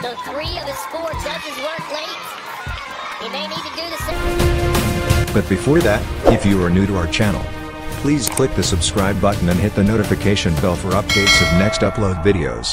So 3 of his 4 judges work late. He may need to do the same. But before that, if you are new to our channel, please click the subscribe button and hit the notification bell for updates of next upload videos.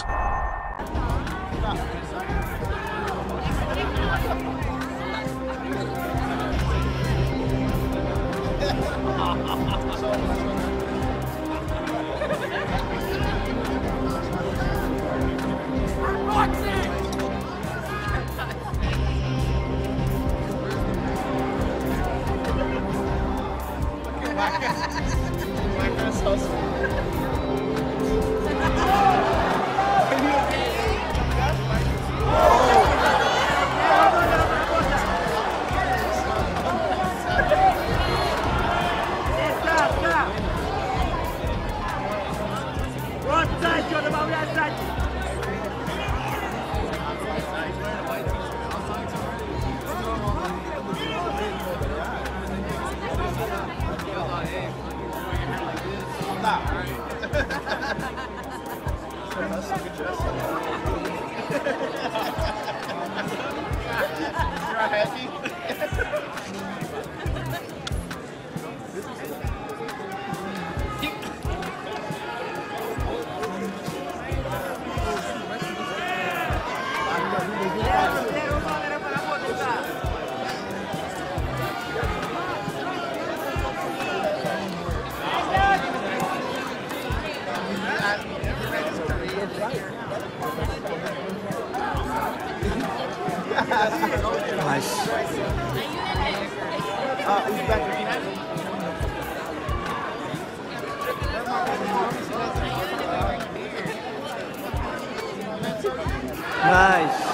Nice. Nice.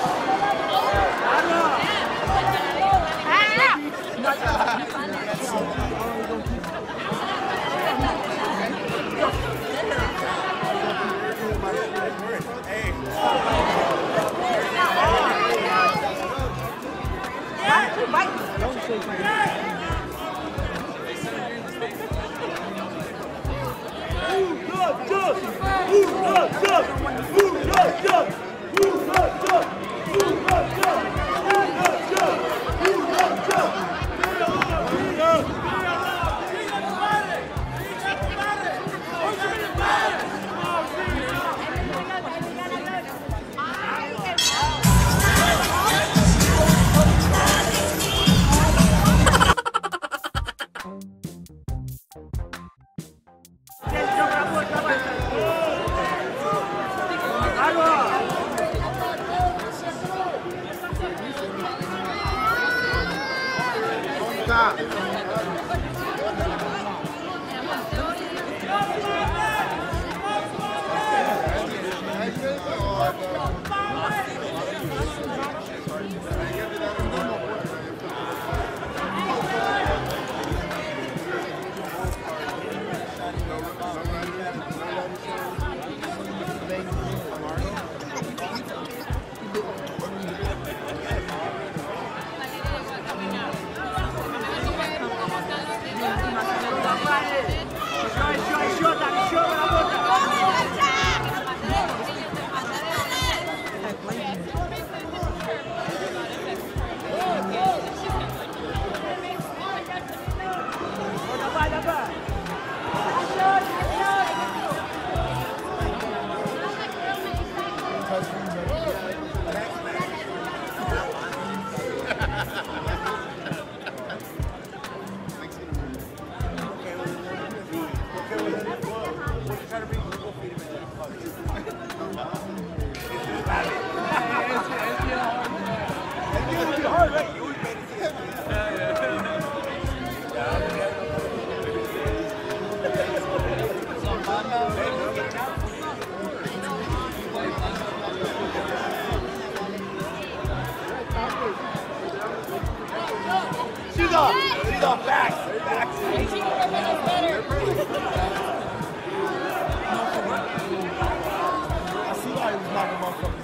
She's off back. I see why he was knocking motherfuckers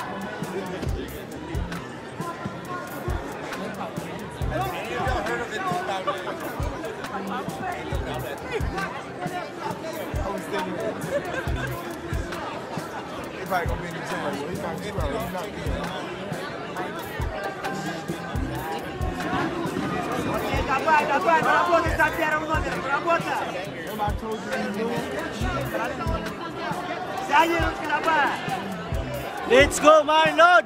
out. probably gonna be in the gym like, well, he's not good. He's not good. Давай, работай за первым номером, работай! Сядь, ручка, давай! Let's go, Marlon!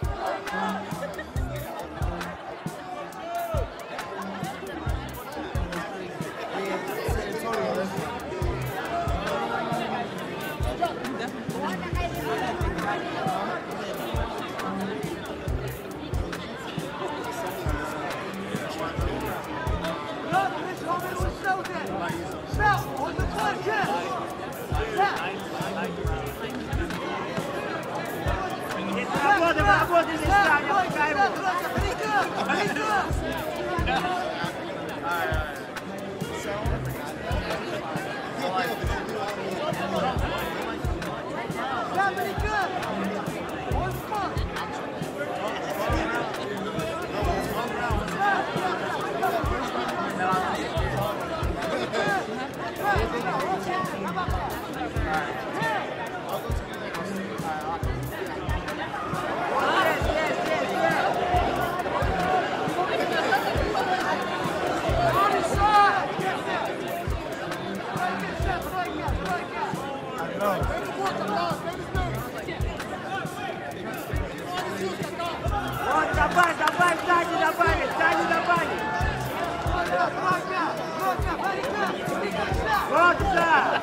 Работай здесь, Таня, пускай его. Давай, Таня, добавить! Вот туда!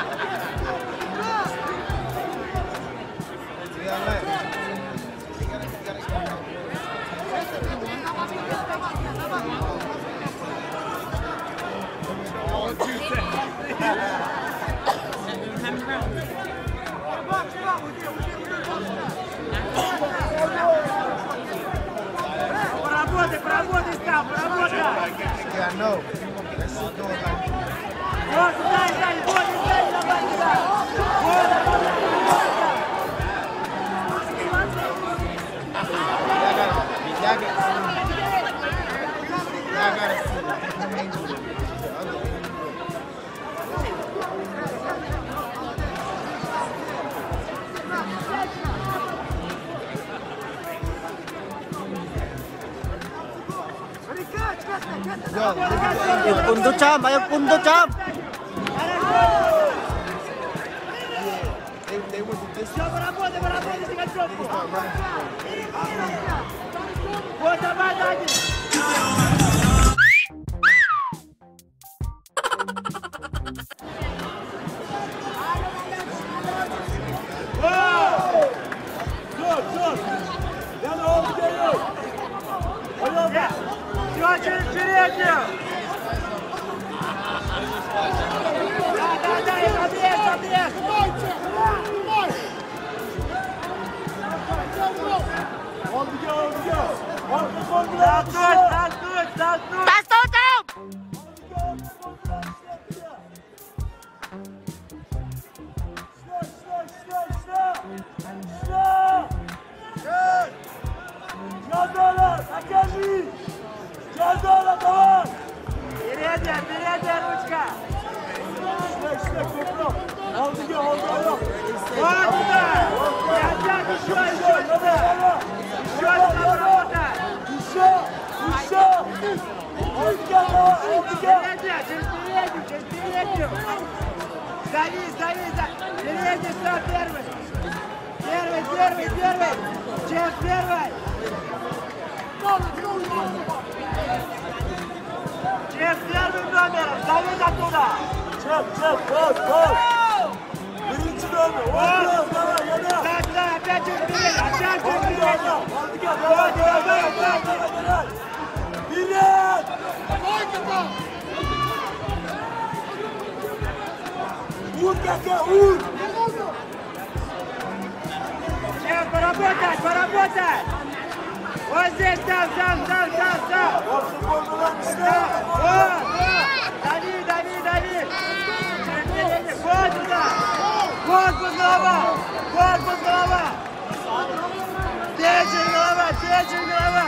Поработай, Став, поработай! Yeah, I know. Let's just do it like Вот сюда, Таня, вот сюда, давай сюда! Вот, y'all gotta see Angel. Yung pundo, Cham! Yung pundo, Cham! They went to this. Поработай, с концовку! Start running. Вот, давай, Дани! Все через переднюю! Да, объезд! Толкнуть! Накажи! Джазола, давай! Передняя ручка! Oldu, yok! Вот туда! Еще туда! Еще туда! Еще! Через переднюю! Зови! Передний, все, первый! Чем первый! Чем первым номером! Зови оттуда! Гол! Birinci номер! Да, опять через передний! Вперед! Ур, ур! Чем поработать! Вот здесь, там! Дави! Вот туда! Корпус голова! Печень голова!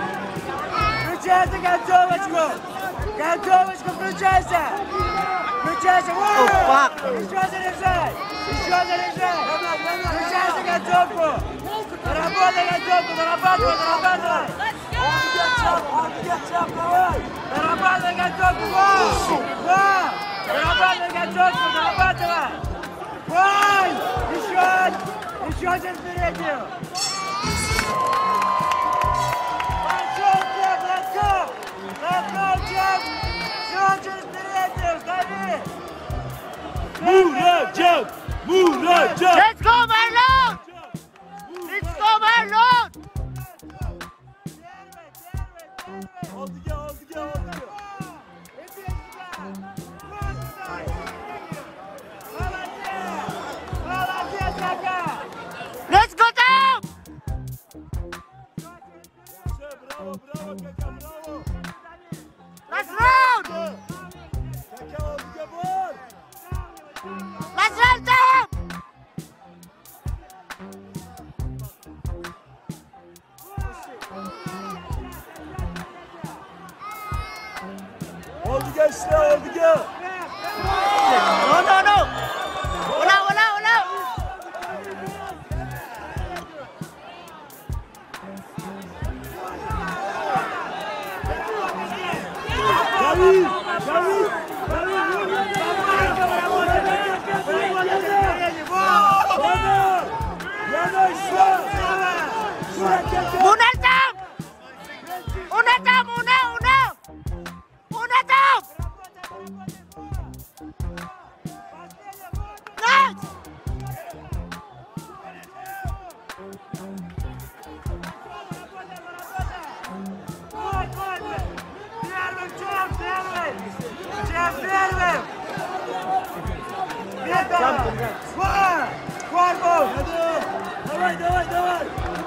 Включайся концовочку! Включайся! Еще заряжай! Еще заряжай! Сейчас на готовку! Доработай готовку! Дорабатывай! Дорабатывай! Дорабатывай готовку! Дорабатывай готовку! Дорабатывай! Вон! Еще один впереди! Пошел, Джек! Лотков! Лотков, Джек! Все через переднюю! Сдави! Muradjan! Muradjan! Let's go, Marlon! Let's go, Marlon! Oldu gel, oldu gel, oldu gel. Let's go down! Bravo, bravo Kaka, bravo. Last round! Kaka oldu gel, vur. Last round down! Oldu gençler, oldu gel. No, no, no! Ulang, ulang, ulang! David, David, David, Yanaşlar! Una down! Una down, una! Una down! Nice! Давай, давай, давай!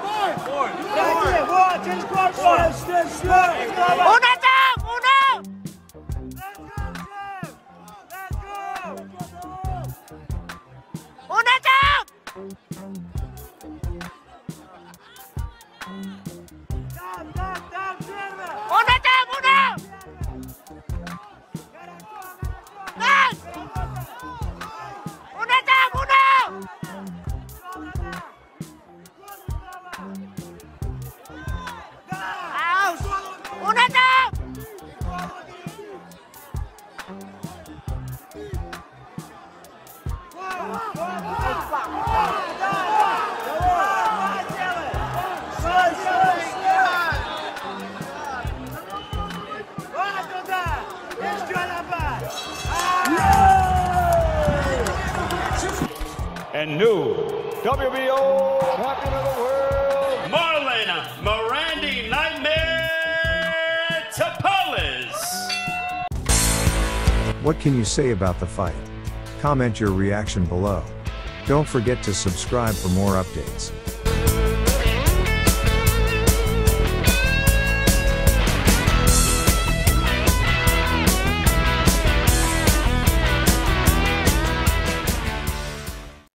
Una down, una! Una down! Una down, una! Nice! Una down, una! Ouch! Una down! And new WBO champion of the world, Marlon Morandi Nightmare Tapolis. What can you say about the fight? Comment your reaction below. Don't forget to subscribe for more updates.